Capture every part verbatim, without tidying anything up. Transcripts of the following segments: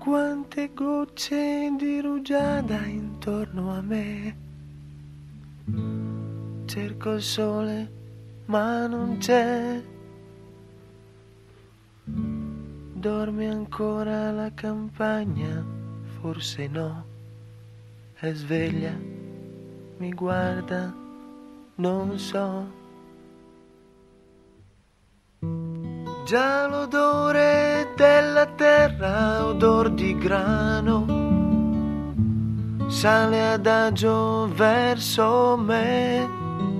Quante gocce di rugiada intorno a me. Cerco il sole ma non c'è. Dorme ancora la campagna? Forse no. È sveglia, mi guarda, non so. Già l'odore della terra, odor di grano, sale adagio verso me.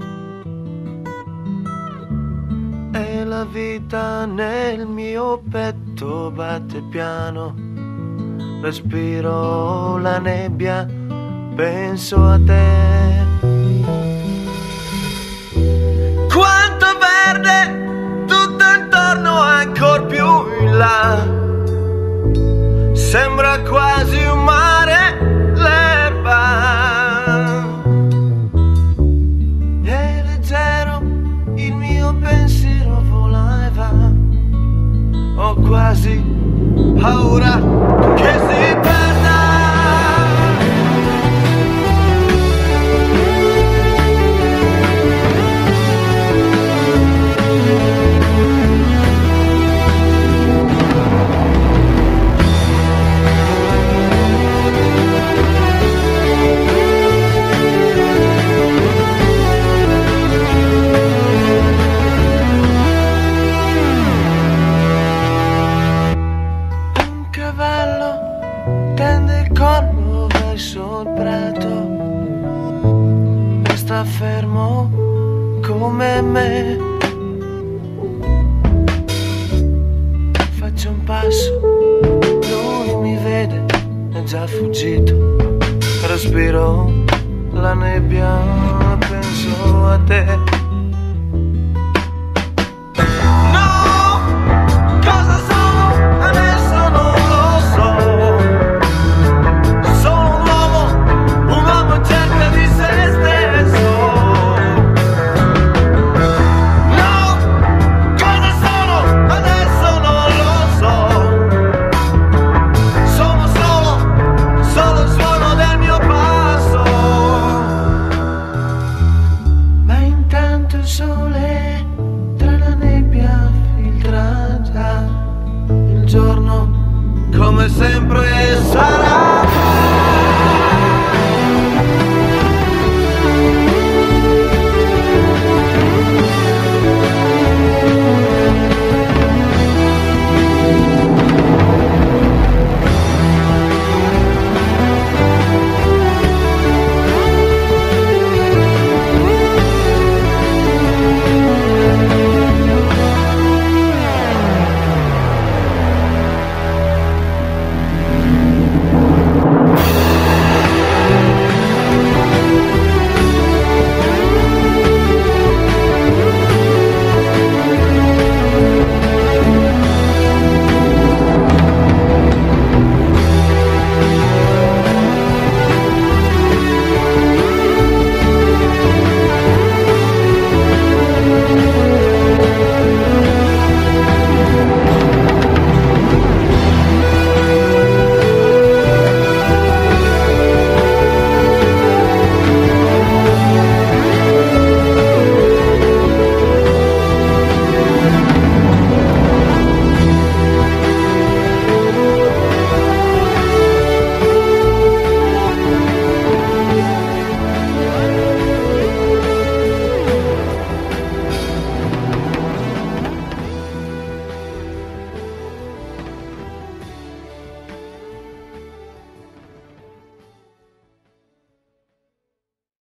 E la vita nel mio petto batte piano. Respiro la nebbia, penso a te. Quanto verde tutto intorno, ancor più in là. Sembra quasi un mare l'erba. È leggero il mio pensiero, vola e va. Ho quasi paura che si perda. Tende il collo verso il prato e sta fermo come me. Faccio un passo, lui mi vede, è già fuggito. Respiro la nebbia, penso a te. Il sole tra la nebbia filtra già. Il giorno come sempre sarà.